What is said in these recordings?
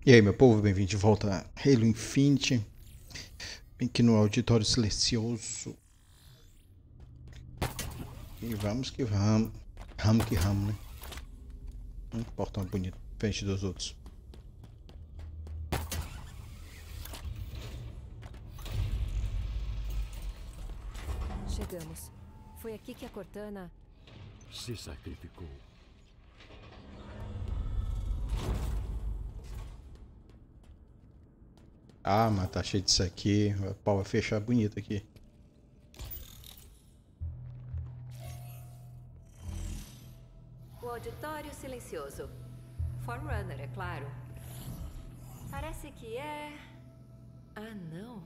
E aí, meu povo, bem-vindo de volta a Halo Infinite. Bem aqui no auditório silencioso. E vamos que vamos. Ramo que ramo, né? Um portão bonito, diferente dos outros. Chegamos. Foi aqui que a Cortana se sacrificou. Ah, mas tá cheio disso aqui. O pau vai fechar bonito aqui. O auditório silencioso. Forerunner, é claro. Parece que é... Ah, não.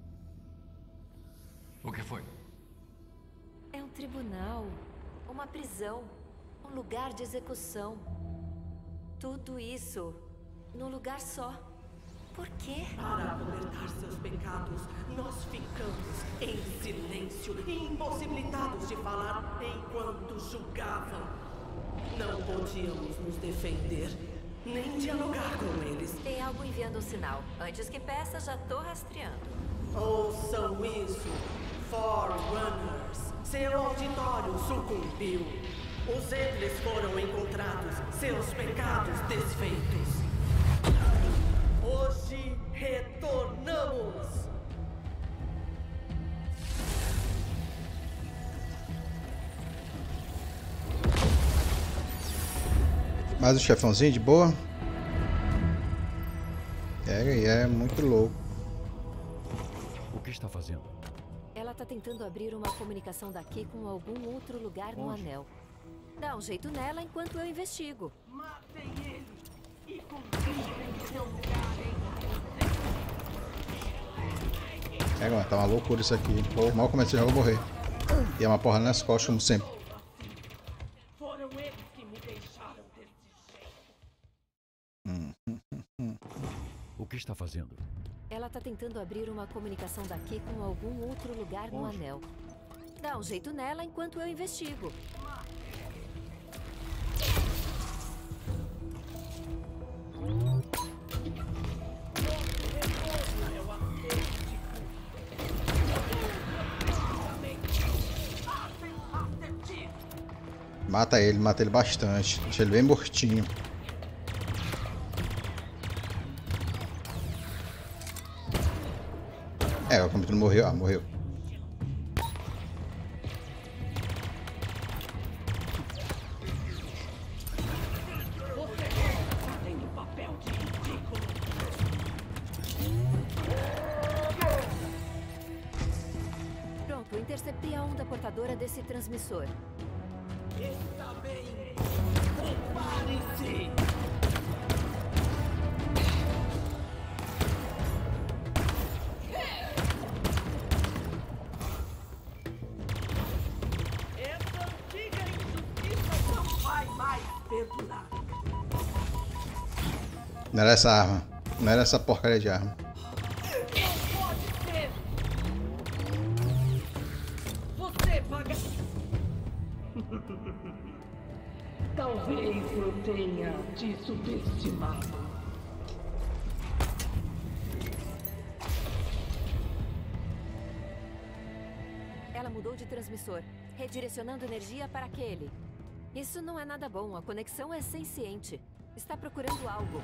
O que foi? É um tribunal. Uma prisão. Um lugar de execução. Tudo isso num lugar só. Por quê? Para acobertar seus pecados, nós ficamos em silêncio, impossibilitados de falar enquanto julgavam. Não podíamos nos defender, nem dialogar com eles. Tem algo enviando um sinal. Antes que peça, já tô rastreando. Ouçam isso, Forerunners. Seu auditório sucumbiu. Os Edles foram encontrados, seus pecados desfeitos. Hoje retornamos! Mais um chefãozinho de boa. É muito louco. O que está fazendo? Ela tá tentando abrir uma comunicação daqui com algum outro lugar no anel. Dá um jeito nela enquanto eu investigo. Matem ele e conquistem seu lugar É, mano, tá uma loucura isso aqui. Pô, mal comecei, eu vou morrer. E é uma porra nas costas, como sempre. Foram eles que me deixaram desse jeito. O que está fazendo? Ela tá tentando abrir uma comunicação daqui com algum outro lugar no anel. Dá um jeito nela enquanto eu investigo. Mata ele bastante. Deixa ele bem mortinho. É, o computador morreu. Ah, morreu. Pronto, interceptei a onda portadora desse transmissor. Está bem. Prepare-se. Essa antiga injustiça não vai mais perdurar. Não era essa arma. Não era essa porcaria de arma. Não pode ser. Você paga. Talvez eu tenha te subestimado. Ela mudou de transmissor, redirecionando energia para aquele. Isso não é nada bom, a conexão é senciente. Está procurando algo.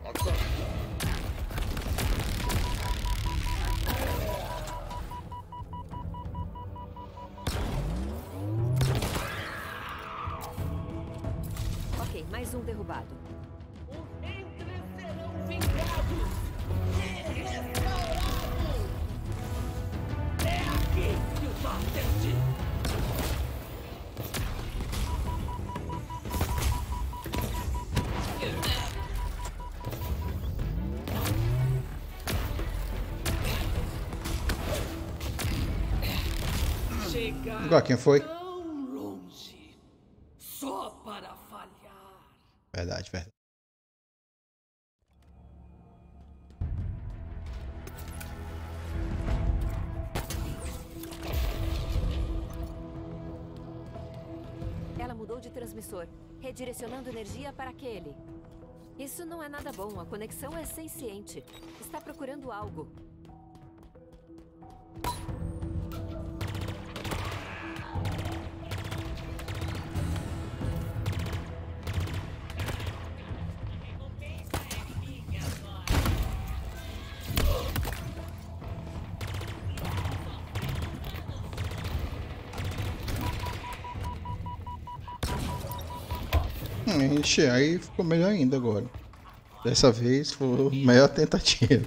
Ok, mais um derrubado. Os Entres serão vingados e restaurados. É aqui que os atende. Chegar Agora, quem foi? tão longe só para falhar. Verdade, verdade. Ela mudou de transmissor, redirecionando energia para aquele. Isso não é nada bom, a conexão é senciente. Está procurando algo. Ixi, aí ficou melhor ainda agora. Dessa vez foi a melhor tentativa.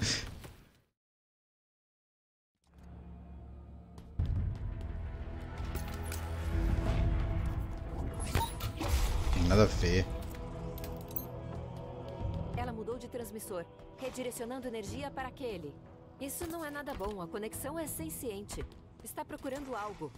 Nada a ver. Ela mudou de transmissor, redirecionando energia para aquele. Isso não é nada bom, a conexão é senciente. Está procurando algo.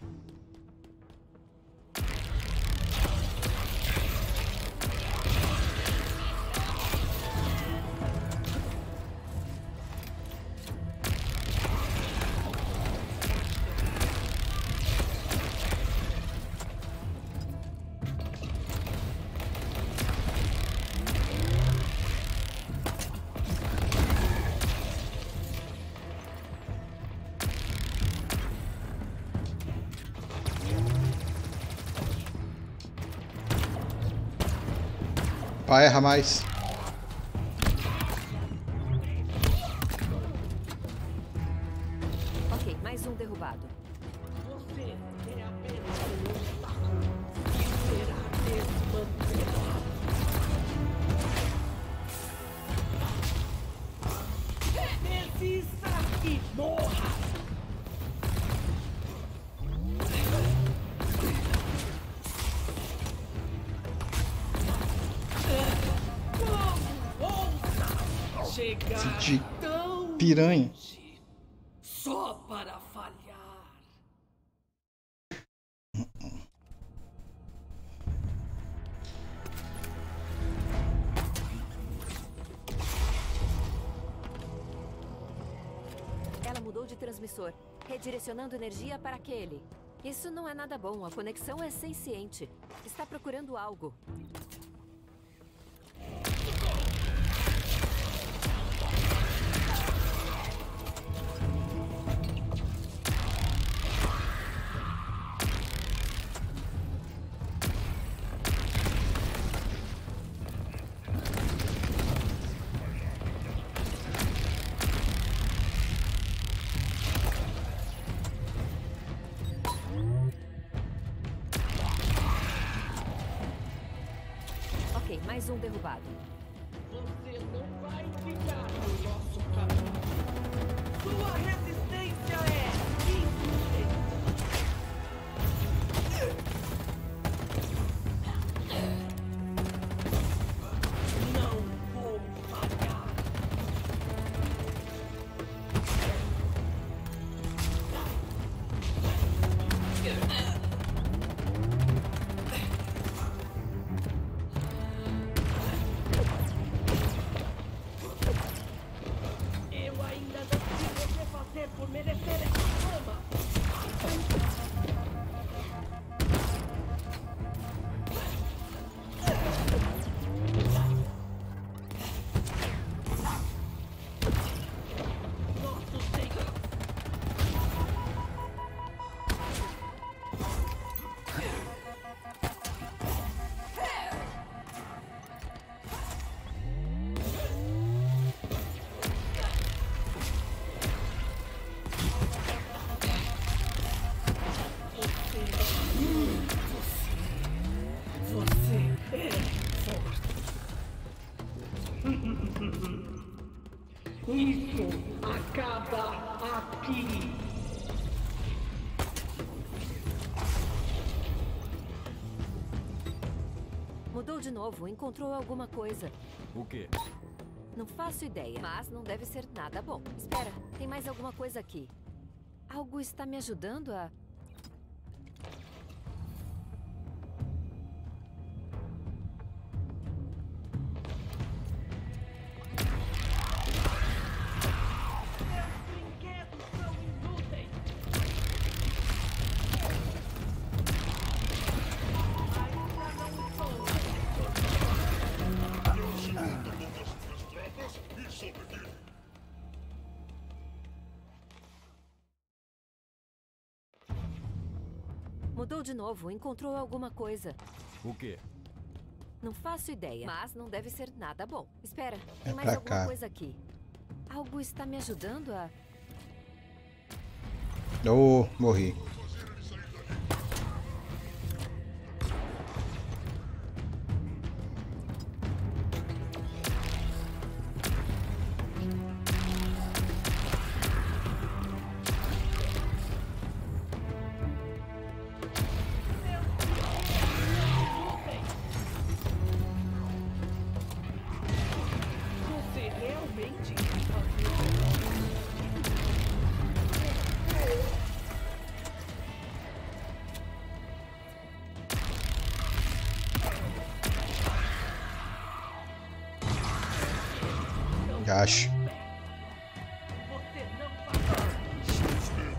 Pá, erra mais. Ok, mais um derrubado. Você é apenas um obstáculo que será desmantelado. Desista e morra! Como ousa chegar De tão piranha. longe só para falhar? Ela mudou de transmissor, redirecionando energia para aquele. Isso não é nada bom, a conexão é senciente. Está procurando algo. Ok, mais um derrubado. Você não vai ficar no nosso caminho. Sua resistência é insuficiente. Não vou falhar. Eu ainda não sei o que fazer por merecer essa fama. Nosso Senhor. Isso acaba aqui. Mudou de novo, encontrou alguma coisa. O quê? Não faço ideia, mas não deve ser nada bom. Espera, tem mais alguma coisa aqui. Algo está me ajudando a... Mudou de novo, encontrou alguma coisa. O quê? Não faço ideia, mas não deve ser nada bom. Espera, tem É mais pra alguma cá. coisa aqui. Algo está me ajudando a... Oh, morri. Você realmente Acho. Você não vai.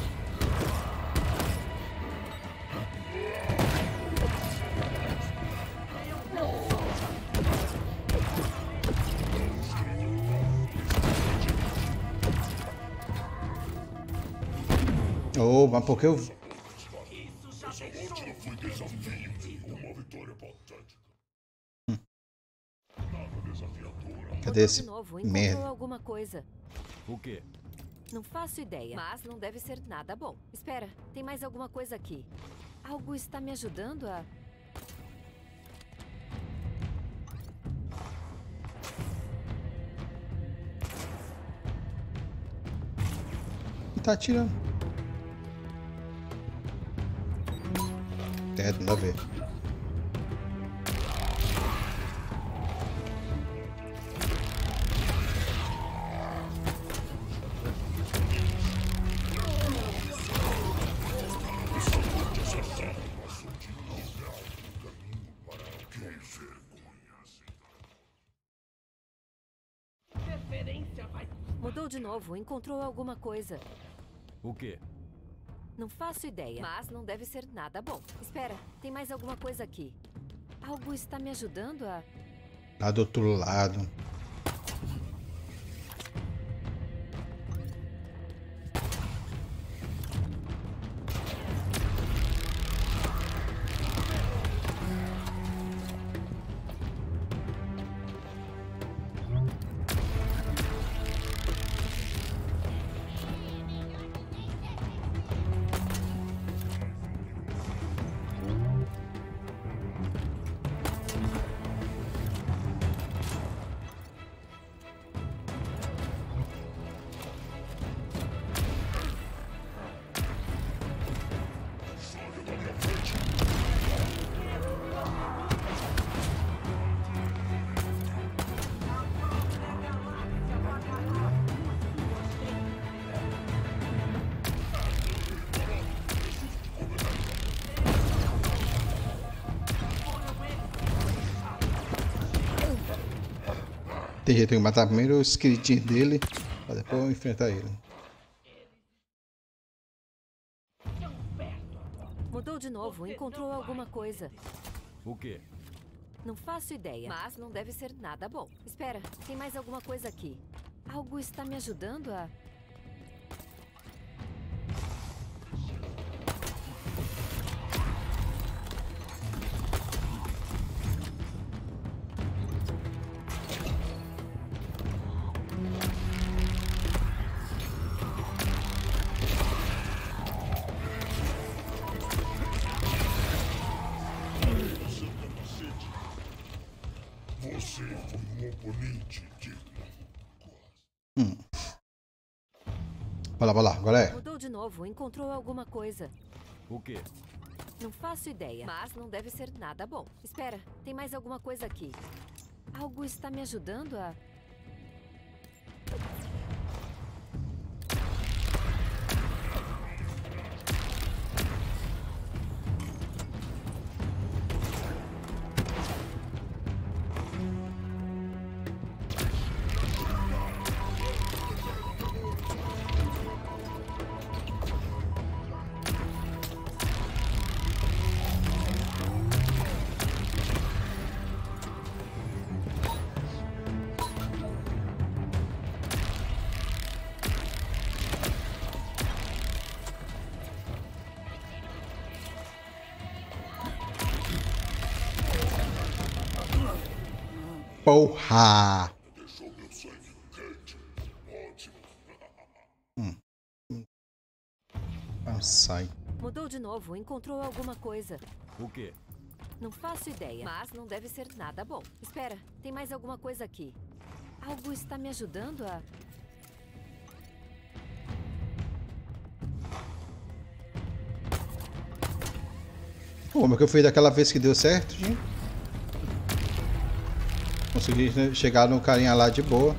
Oh, mas por que eu... Cadê Mudou esse de novo, encontrou merda? alguma coisa. O quê? Não faço ideia, mas não deve ser nada bom. Espera, tem mais alguma coisa aqui. Algo está me ajudando a... Tá atirando. Teto, nada a ver. Referência vai. Mudou de novo, encontrou alguma coisa. O quê? Não faço ideia, mas não deve ser nada bom. Espera, tem mais alguma coisa aqui. Algo está me ajudando a... Lá do outro lado. Tem jeito, tem que matar primeiro o esqueletinho dele, pra depois eu enfrentar ele. Mudou de novo, encontrou alguma coisa. O quê? Não faço ideia, mas não deve ser nada bom. Espera, tem mais alguma coisa aqui. Algo está me ajudando a... Você foi um oponente digno. Vai lá, qual é? Mudou de novo, encontrou alguma coisa. O quê? Não faço ideia, mas não deve ser nada bom. Espera, tem mais alguma coisa aqui. Algo está me ajudando a... Porra! Sai. Mudou de novo, encontrou alguma coisa. O quê? Não faço ideia, mas não deve ser nada bom. Espera, tem mais alguma coisa aqui. Algo está me ajudando a... Como é que eu fui daquela vez que deu certo, gente? Consegui chegar no carinha lá de boa.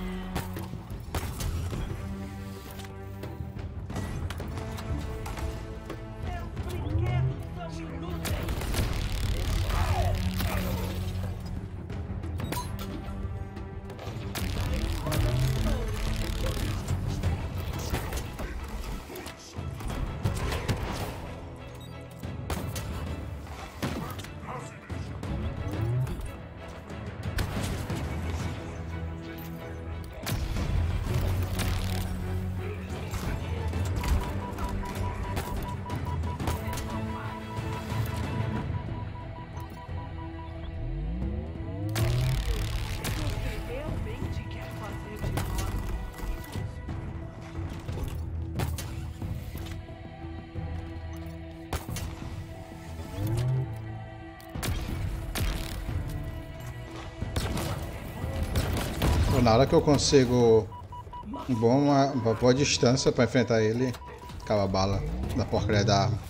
Na hora que eu consigo uma boa distância para enfrentar ele, acaba a bala da porcaria da arma.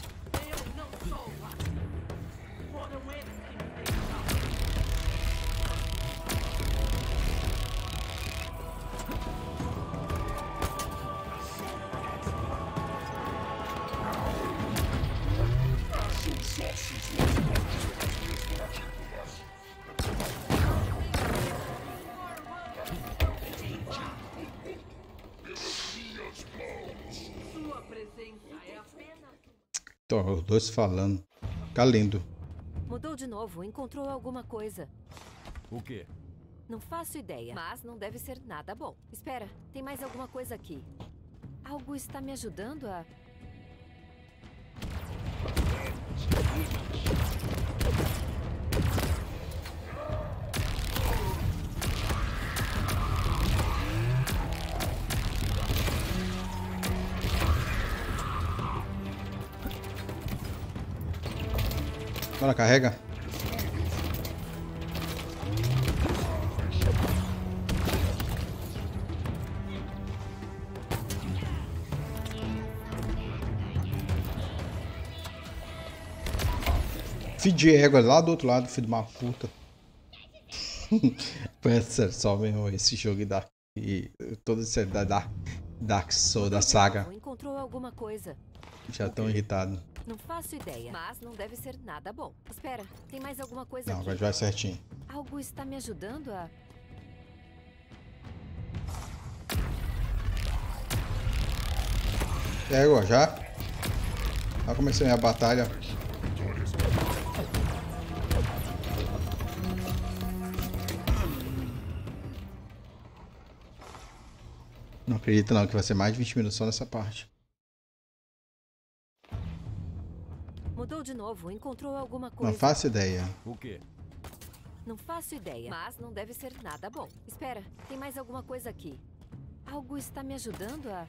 Então, os dois falando. Fica lindo. Mudou de novo, encontrou alguma coisa. O quê? Não faço ideia, mas não deve ser nada bom. Espera, tem mais alguma coisa aqui. Algo está me ajudando a... Bora, carrega. Filho de égua lá do outro lado, filho de uma puta. Pensa só mesmo esse jogo e toda essa Dark Souls da saga. Encontrou alguma coisa. Já tão irritado. Não faço ideia, mas não deve ser nada bom. Espera, tem mais alguma coisa Não, aqui. agora vai certinho. Algo está me ajudando a... Égua, já? Já comecei a batalha. Não acredito não que vai ser mais de 20 minutos só nessa parte. Mudou de novo, encontrou alguma coisa. Não faço ideia. O quê? Não faço ideia, mas não deve ser nada bom. Espera, tem mais alguma coisa aqui. Algo está me ajudando a...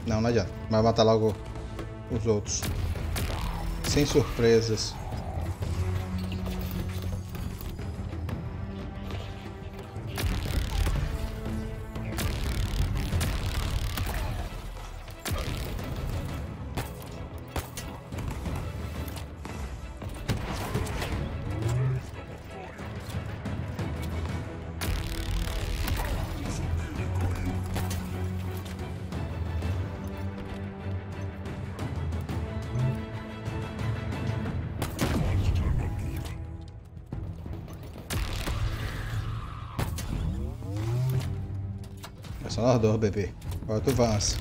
Não, não adianta. Vai matar logo os outros. Sem surpresas. É só nós dois, bebê. Agora tu avança.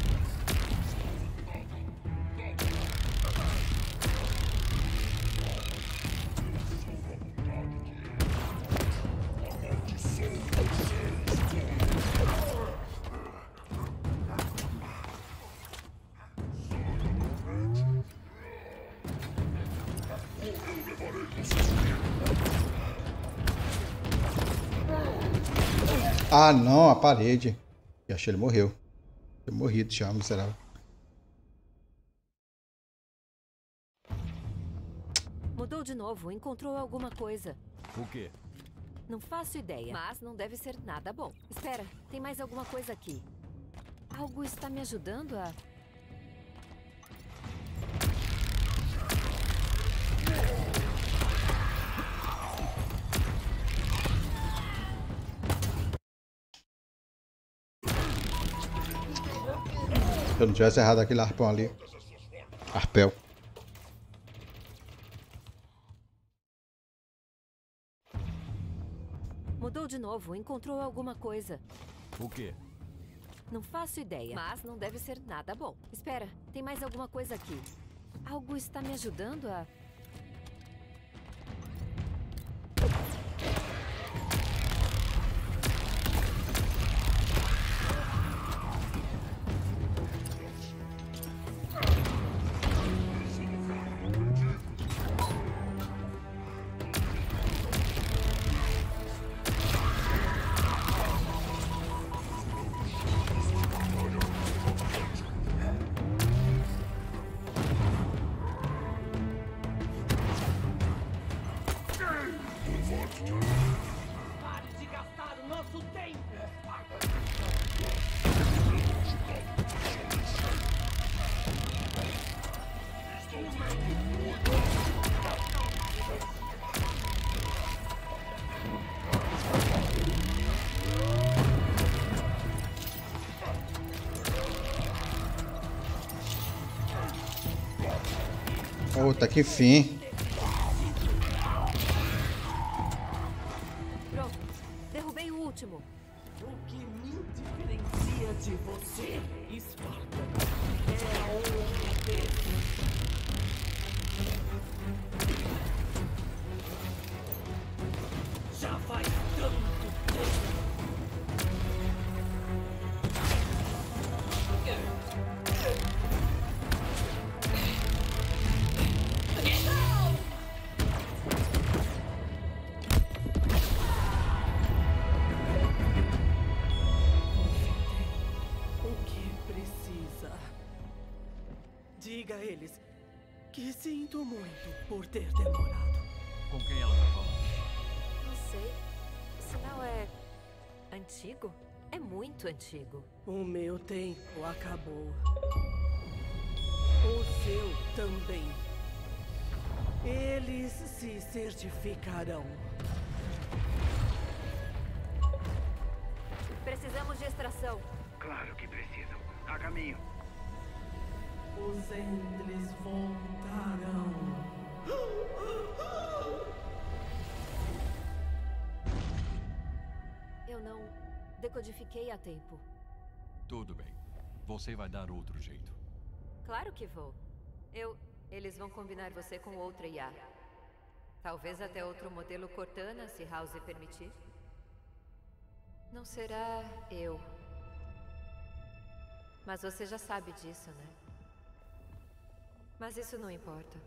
Ah, não, a parede. E achei ele morreu. Eu morrido já, miserável. Mudou de novo, encontrou alguma coisa. O quê? Não faço ideia, mas não deve ser nada bom. Espera, tem mais alguma coisa aqui. Algo está me ajudando a... Se eu não tivesse errado aquele arpão ali. Arpel. Mudou de novo, encontrou alguma coisa. O quê? Não faço ideia, mas não deve ser nada bom. Espera, tem mais alguma coisa aqui. Algo está me ajudando a... Pare de gastar o nosso tempo! Puta, que fim. Pronto, derrubei o último. O que me diferencia de você, Esparta, é a honra dele. Já faz tanto tempo. O que precisa? Diga a eles que sinto muito por ter demorado. Com quem ela tá falando? Não sei. O sinal é... antigo? É muito antigo. O meu tempo acabou. O seu também. Eles se certificarão. Precisamos de extração. Claro que precisam. A caminho. Os Endles voltarão. Eu não decodifiquei a tempo. Tudo bem. Você vai dar outro jeito. Claro que vou. Eles vão combinar você com outra IA. Talvez até outro modelo Cortana, se House permitir. Não será eu. Mas você já sabe disso, né? Mas isso não importa.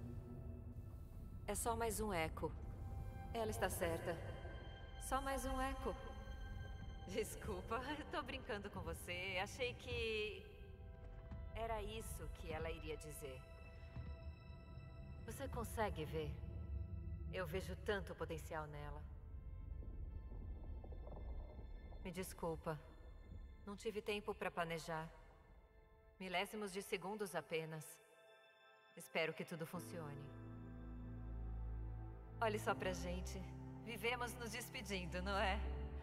É só mais um eco. Ela está certa. Só mais um eco. Desculpa, eu tô brincando com você. Achei que... Era isso que ela iria dizer. Você consegue ver? Eu vejo tanto potencial nela. Me desculpa. Não tive tempo para planejar. Milésimos de segundos apenas. Espero que tudo funcione. Olhe só pra gente. Vivemos nos despedindo, não é?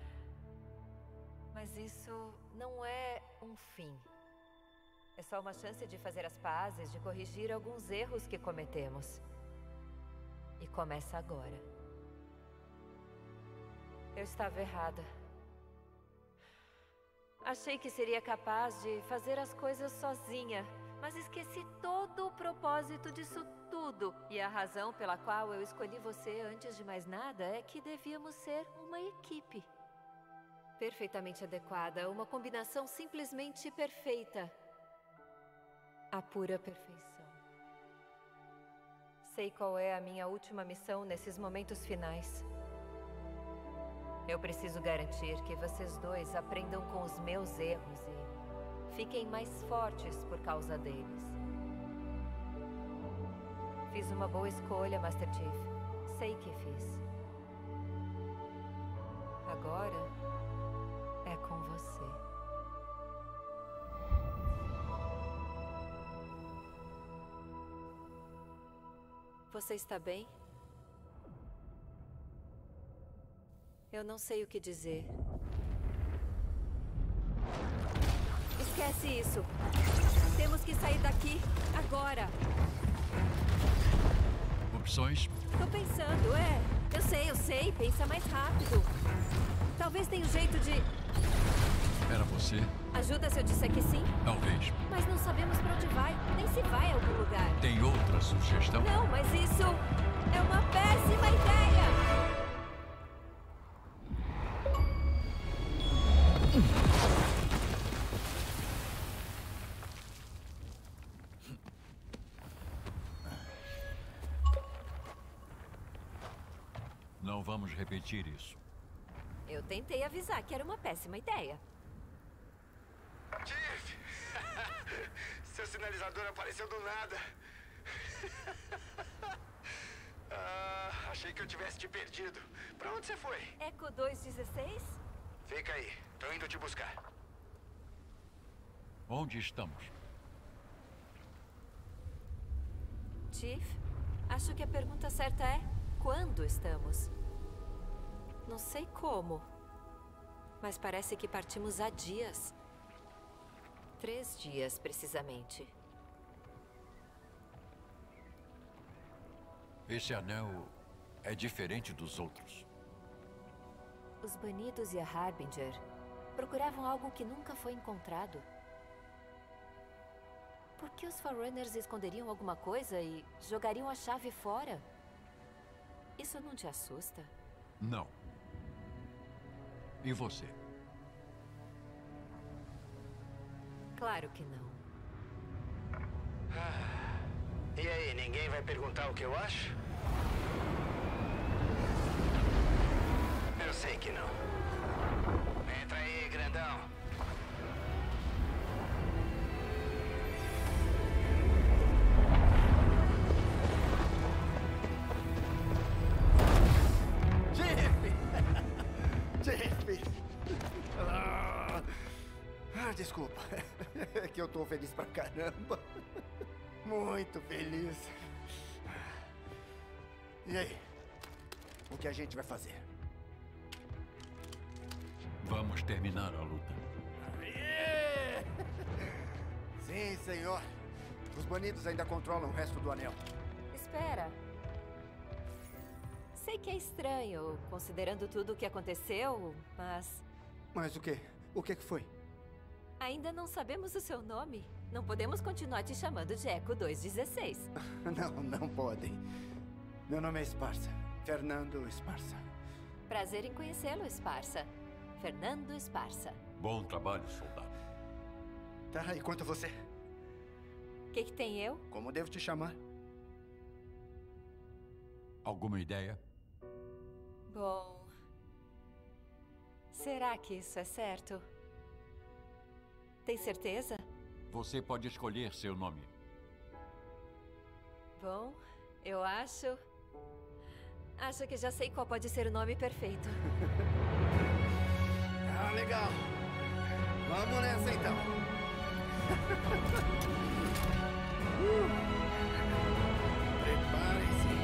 Mas isso não é um fim. É só uma chance de fazer as pazes, de corrigir alguns erros que cometemos. E começa agora. Eu estava errada. Achei que seria capaz de fazer as coisas sozinha, mas esqueci todo o propósito disso tudo. E a razão pela qual eu escolhi você antes de mais nada é que devíamos ser uma equipe. Perfeitamente adequada, uma combinação simplesmente perfeita. A pura perfeição. Sei qual é a minha última missão nesses momentos finais. Eu preciso garantir que vocês dois aprendam com os meus erros e fiquem mais fortes por causa deles. Fiz uma boa escolha, Master Chief. Sei que fiz. Agora é com você. Você está bem? Eu não sei o que dizer. Esquece isso. Temos que sair daqui agora. Opções? Tô pensando, Eu sei. Pensa mais rápido. Talvez tenha um jeito de... Era você? Ajuda se eu disser que sim? Talvez. Mas não sabemos pra onde vai. Nem se vai a algum lugar. Tem outra sugestão? Não, mas isso é uma péssima ideia! Não vamos repetir isso. Eu tentei avisar que era uma péssima ideia. Chief! Seu sinalizador apareceu do nada. Achei que eu tivesse te perdido. Pra onde você foi? Eco 216? Fica aí. Tô indo te buscar. Onde estamos? Chief, acho que a pergunta certa é... quando estamos? Não sei como. Mas parece que partimos há dias. 3 dias, precisamente. Esse anel é diferente dos outros. Os Banidos e a Harbinger procuravam algo que nunca foi encontrado. Por que os Forerunners esconderiam alguma coisa e jogariam a chave fora? Isso não te assusta? Não. E você? Claro que não. E aí, ninguém vai perguntar o que eu acho? Eu sei que não. Entra aí, grandão. Desculpa. É que eu tô feliz pra caramba. Muito feliz. E aí? O que a gente vai fazer? Vamos terminar a luta. Yeah! Sim, senhor. Os banidos ainda controlam o resto do anel. Espera. Sei que é estranho, considerando tudo o que aconteceu, mas... Mas o quê? O que foi? Ainda não sabemos o seu nome. Não podemos continuar te chamando de Eco 216. Não podem. Meu nome é Esparza. Fernando Esparza. Prazer em conhecê-lo, Esparza. Fernando Esparza. Bom trabalho, soldado. Tá, e quanto a você? O que tem eu? Como devo te chamar? Alguma ideia? Bom... será que isso é certo? Tem certeza? Você pode escolher seu nome. Bom, eu acho que já sei qual pode ser o nome perfeito. Ah, legal. Vamos nessa então. Preparem-se.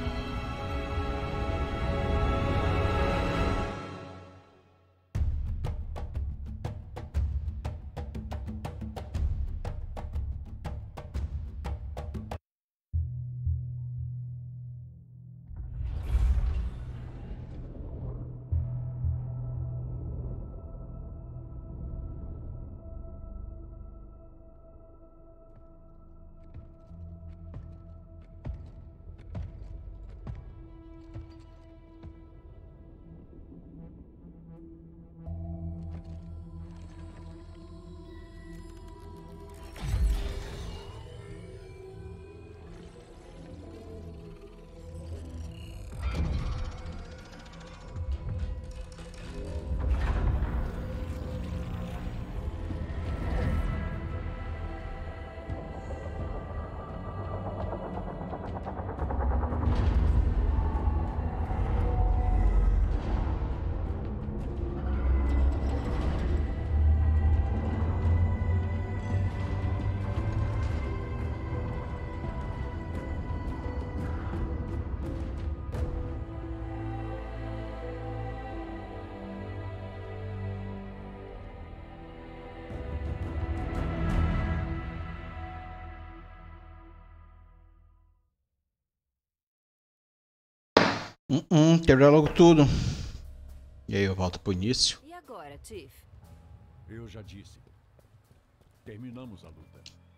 Quebrar logo tudo. E aí eu volto pro início. E agora, Chief? Eu já disse. Terminamos a luta.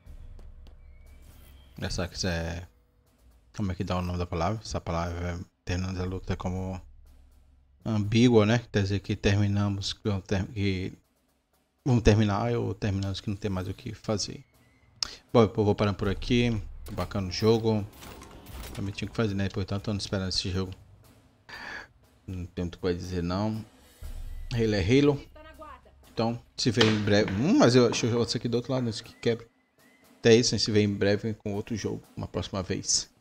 Essa quiser. Como é que dá o nome da palavra? Essa palavra é terminando a luta é como ambígua, né? Quer dizer que terminamos, que vamos terminar ou terminamos que não tem mais o que fazer. Bom, eu vou parando por aqui. Bacana o jogo. Também tinha que fazer, né? Portanto, eu não esperando esse jogo. Não tem muito o que dizer, não. Halo é Halo. Então, se vê em breve. Mas eu acho que outro aqui do outro lado, esse que quebra. Até isso, a gente se vê em breve com outro jogo, uma próxima vez.